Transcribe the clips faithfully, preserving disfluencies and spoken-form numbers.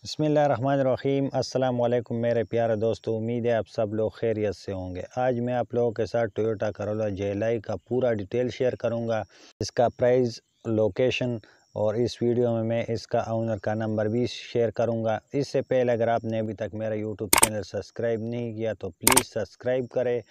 بسم اللہ الرحمن الرحیم۔ السلام علیکم میرے پیارے دوستو، امید ہے آپ سب لوگ خیریت سے ہوں گے۔ آج میں آپ لوگوں کے ساتھ ٹویوٹا کرولا جے ایل آئی کا پورا ڈیٹیل شیئر کروں گا، اس کا پرائز، لوکیشن، اور اس ویڈیو میں میں اس کا آنر کا نمبر بھی شیئر کروں گا۔ اس سے پہلے اگر آپ نے ابھی تک میرا یوٹیوب چینل سبسکرائب نہیں کیا تو پلیز سبسکرائب کرے۔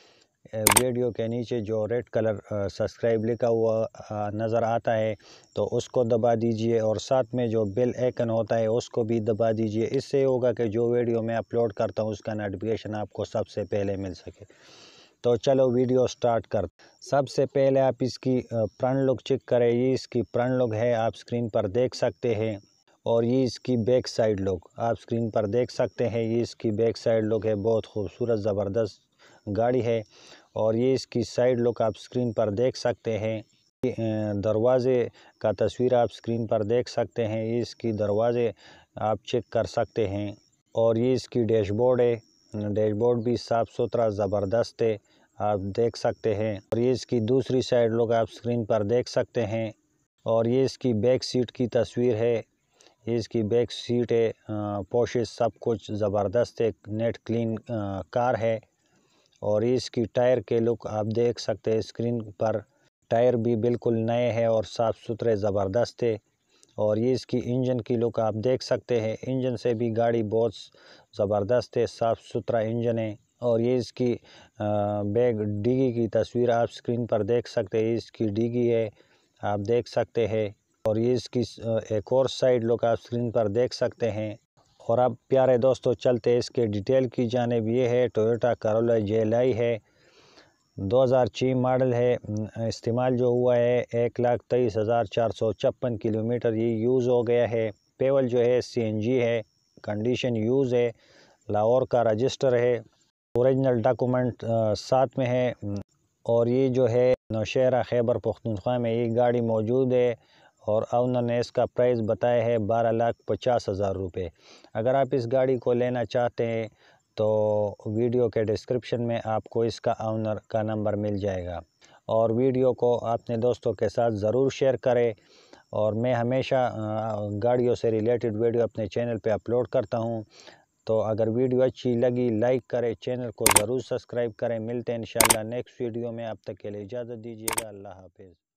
ویڈیو کے نیچے جو ریڈ کلر سبسکرائب لکھا ہوا نظر آتا ہے تو اس کو دبا دیجئے، اور ساتھ میں جو بیل آئیکن ہوتا ہے اس کو بھی دبا دیجئے۔ اس سے ہوگا کہ جو ویڈیو میں اپلوڈ کرتا ہوں اس کا نوٹیفیکیشن آپ کو سب سے پہلے مل سکے۔ تو چلو ویڈیو سٹارٹ کرتے۔ سب سے پہلے آپ اس کی فرنٹ لک چیک کریں۔ یہ اس کی فرنٹ لک ہے، آپ سکرین پر دیکھ سکتے ہیں، اور یہ اس کی بیک سائیڈ لک آپ سکرین پر دیکھ سکتے ہیں۔ یہ اس کی بیک سائیڈ لک ہے، بہت خوبصورت زبردست گاڑی ہے۔ اور یہ اس کی سائیڈ لک آپ سکرین پر دیکھ سکتے ہیں۔ دروازے کا تصویر آپ سکرین پر دیکھ سکتے ہیں، یہ اس کی دروازے آپ چیک کر سکتے ہیں۔ اور یہ اس کی ڈیش بورڈ ہے، ڈیش بورڈ بھی صاف ستھرا زبردست ہے، آپ دیکھ سکتے ہیں۔ اور یہ اس کی دوسری سائیڈ لک آپ سکرین پر دیکھ سکتے ہیں۔ اور یہ اس کی بیک سیٹ کی تصویر ہے، یہ اس کی بیک سیٹ ہے، پوشش سب کچھ زبردست ہے، نیٹ کلین کار ہے۔ اور اس کی ٹائر کے لک آپ دیکھ سکتے ہیں سکرین پر، ٹائر بھی بالکل نئے ہیں اور صاف ستھرے زبردست ہے۔ اور یہ اس کی انجن کی لک آپ دیکھ سکتے ہیں، انجن سے بھی گاڑی بہت زبردست ہے، صاف ستھرا انجن ہے۔ اور یہ اس کی بیگ ڈیگی کی تصویر آپ سکرین پر دیکھ سکتے ہیں، اس کی ڈیگی ہے، آپ دیکھ سکتے ہیں۔ اور یہ اس کی ایک اور سائیڈ لک آپ سکرین پر دیکھ سکتے ہیں۔ اور اب پیارے دوستو چلتے اس کے ڈیٹیل کی جانب۔ یہ ہے ٹویوٹا کرولا جے ایل آئی ہے، دو ہزار چھ ماڈل ہے۔ استعمال جو ہوا ہے ایک لاکھ تیئیس ہزار چار سو چھپن کلومیٹر یہ یوز ہو گیا ہے۔ پیول جو ہے سی این جی ہے، کنڈیشن یوز ہے، لاہور کا رجسٹر ہے، اوریجنل ڈاکومنٹ ساتھ میں ہے۔ اور یہ جو ہے نوشہرہ خیبر پختونخوا میں یہ گاڑی موجود ہے، اور اونر نے اس کا پرائز بتایا ہے بارہ لاکھ پچاس ہزار روپے۔ اگر آپ اس گاڑی کو لینا چاہتے ہیں تو ویڈیو کے ڈسکرپشن میں آپ کو اس کا اونر کا نمبر مل جائے گا۔ اور ویڈیو کو اپنے دوستوں کے ساتھ ضرور شیئر کریں، اور میں ہمیشہ گاڑیوں سے ریلیٹڈ ویڈیو اپنے چینل پہ اپلوڈ کرتا ہوں۔ تو اگر ویڈیو اچھی لگی لائک کریں، چینل کو ضرور سبسکرائب کریں۔ ملتے ہیں انشاءاللہ نیکسٹ ویڈیو میں، اب تک کے لیے اجازت دیجیے گا۔ اللہ حافظ۔